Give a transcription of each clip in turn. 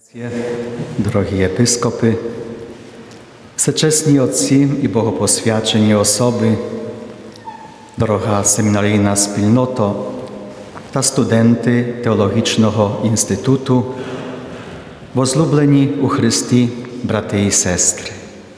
Дорогі єпископи, всечесні отці і богопосвячені особи, дорога семінарійна спільнота та студенти Теологічного інституту, возлюблені у Христі брати і сестри.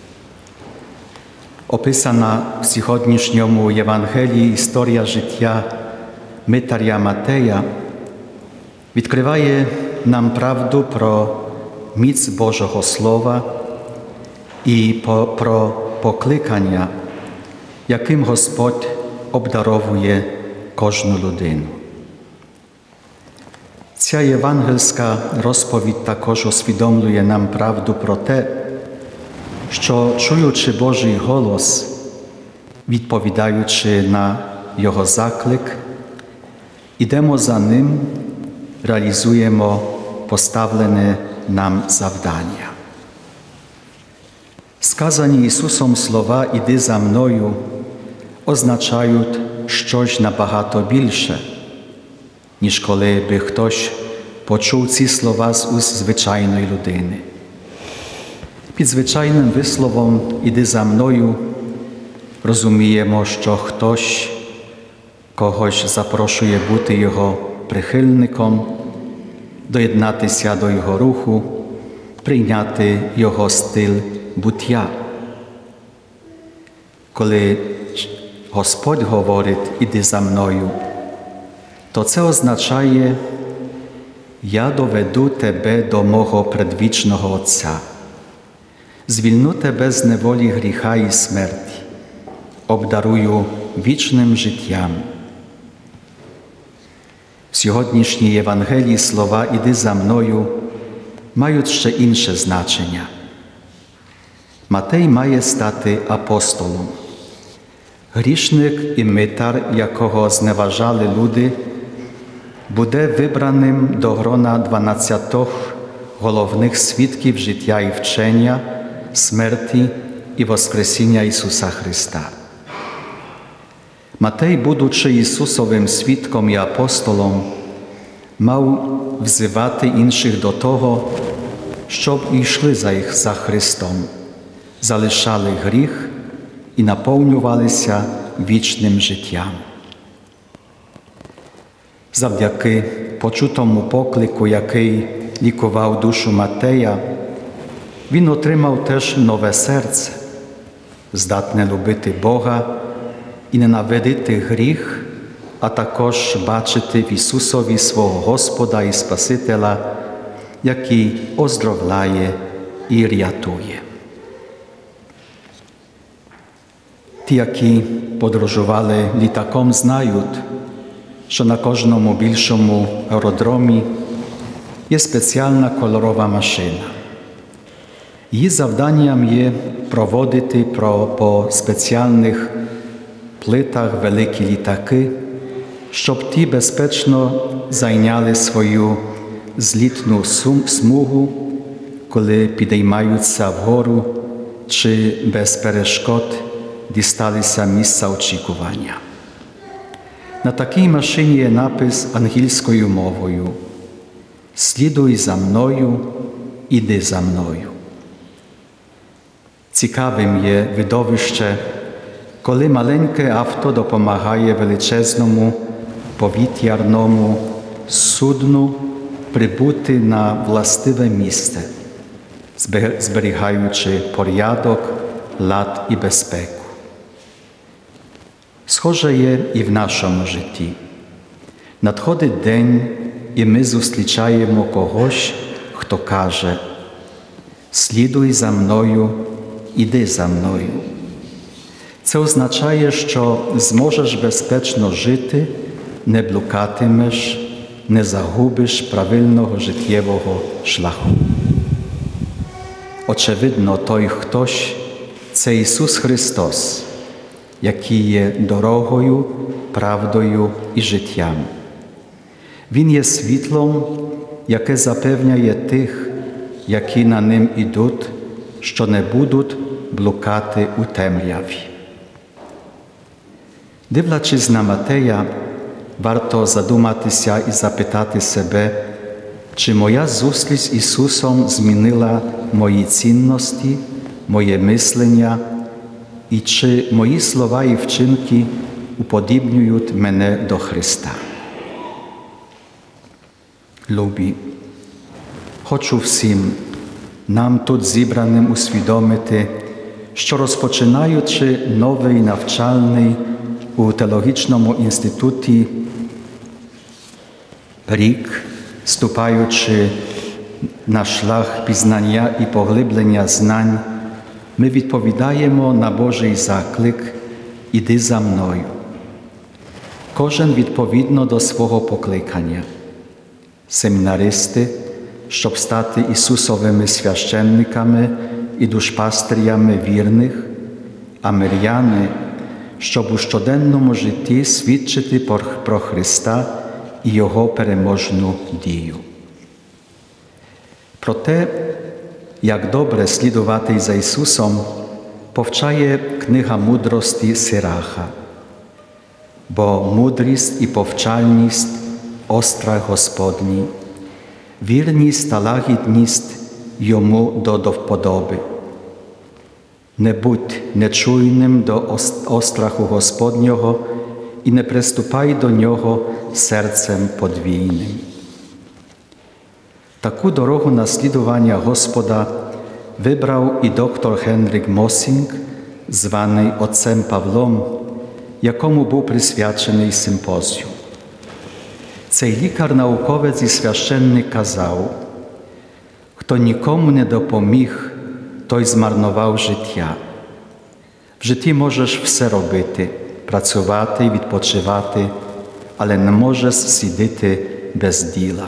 Описана в сьогоднішньому Євангелії історія життя митаря Матея відкриває нам правду про міць Божого Слова і про покликання, яким Господь обдаровує кожну людину. Ця євангельська розповідь також усвідомлює нам правду про те, що, чуючи Божий голос, відповідаючи на Його заклик, ідемо за Ним, реалізуємо поставлене нам завдання. Сказані Ісусом слова «Іди за мною» означають щось набагато більше, ніж коли би хтось почув ці слова з уст звичайної людини. Під звичайним висловом «Іди за мною» розуміємо, що хтось когось запрошує бути його прихильником, доєднатися до його руху, прийняти його стиль буття. Коли Господь говорить «Іди за мною», то це означає «Я доведу тебе до мого предвічного Отця, звільню тебе з неволі гріха і смерті, обдарую вічним життям». В сьогоднішній Євангелії слова «Іди за мною» мають ще інше значення. Матей має стати апостолом. Грішник і митар, якого зневажали люди, буде вибраним до грона 12 головних свідків життя і вчення, смерті і воскресіння Ісуса Христа. Матей, будучи Ісусовим свідком і апостолом, мав взивати інших до того, щоб йшли за Христом, залишали гріх і наповнювалися вічним життям. Завдяки почутому поклику, який лікував душу Матея, він отримав теж нове серце, здатне любити Бога і ненавидити гріх, а також бачити в Ісусові свого Господа і Спасителя, який оздоровляє і рятує. Ті, які подорожували літаком, знають, що на кожному більшому аеродромі є спеціальна кольорова машина. Її завданням є проводити по спеціальних плитах великі літаки, щоб ті безпечно зайняли свою злітну смугу, коли підіймаються вгору чи без перешкод дісталися місця очікування. На такій машині є напис англійською мовою «Слідуй за мною, іди за мною». Цікавим є видовище, коли маленьке авто допомагає величезному повітряному судну прибути на властиве місце, зберігаючи порядок, лад і безпеку. Схоже є і в нашому житті. Надходить день, і ми зустрічаємо когось, хто каже «Слідуй за мною, іди за мною». Це означає, що зможеш безпечно жити, не блукатимеш, не загубиш правильного життєвого шляху. Очевидно, той хтось – це Ісус Христос, який є дорогою, правдою і життям. Він є світлом, яке запевняє тих, які на ним ідуть, що не будуть блукати у темряві. Дивлячись на Матея, варто задуматися і запитати себе, Чи моя зустріч з Ісусом змінила мої цінності, моє мислення, і чи мої слова і вчинки уподібнюють мене до Христа? Любі, хочу всім нам тут зібраним усвідомити, що розпочинаючи новий навчальний у Теологічному інституті рік, ступаючи на шлях пізнання і поглиблення знань, ми відповідаємо на Божий заклик «Іди за мною». Кожен відповідно до свого покликання. Семінаристи, щоб стати Ісусовими священниками і душпастерями вірних, а миряни, щоб у щоденному житті свідчити про Христа і Його переможну дію. Про те, як добре слідувати за Ісусом, повчає книга мудрості Сираха. Бо мудрість і повчальність – острах Господній, вірність та лагідність Йому до вподоби. Не будь нечуйним до остраху Господнього і не приступай до Нього серцем подвійним. Таку дорогу наслідування Господа вибрав і доктор Генрік Мосінг, званий отцем Павлом, якому був присвячений симпозіум. Цей лікар-науковець і священник казав: «Хто нікому не допоміг, той змарнував життя. В житті можеш все робити, працювати, відпочивати, але не можеш сидіти без діла».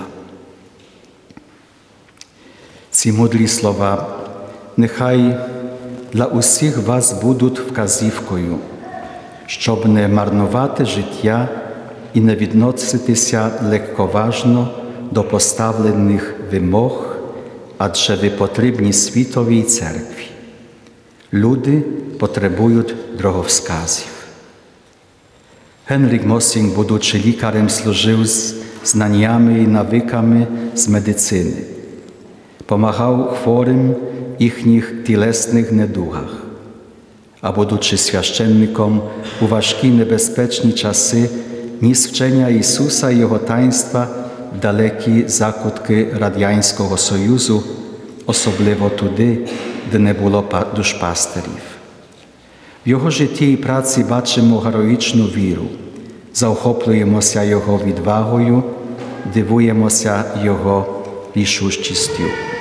Ці мудрі слова нехай для усіх вас будуть вказівкою, щоб не марнувати життя і не відноситися легковажно до поставлених вимог, адже ви потрібні світовій церкві. Люди потребують дороговказів. Генрік Мосінг, будучи лікарем, служив з знаннями і навиками з медицини. Помагав хворим їхніх тілесних недугах. А будучи священником у важкі небезпечні часи, ніс вчення Ісуса і Його таїнства в далекі закутки Радянського Союзу, особливо туди, де не було душпастерів. В Його житті і праці бачимо героїчну віру, заохоплюємося Його відвагою, дивуємося Його рішучістю.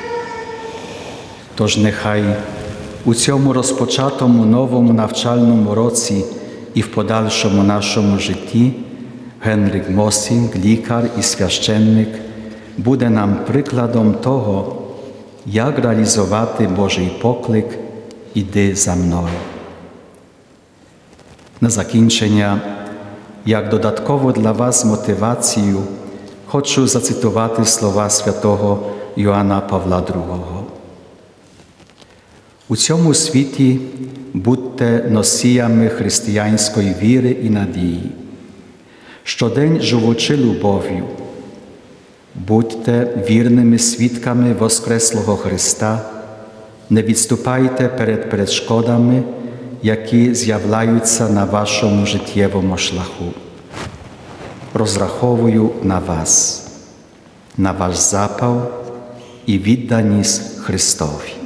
Тож нехай у цьому розпочатому новому навчальному році і в подальшому нашому житті Генрік Мосінг, лікар і священник, буде нам прикладом того, як реалізувати Божий поклик «Іди за мною». На закінчення, як додатково для вас мотивацію, хочу зацитувати слова святого Йоанна Павла II. У цьому світі будьте носіями християнської віри і надії. Щодень живучи любов'ю, будьте вірними свідками Воскреслого Христа, не відступайте перед перешкодами, які з'являються на вашому життєвому шляху. Розраховую на вас, на ваш запал і відданість Христові.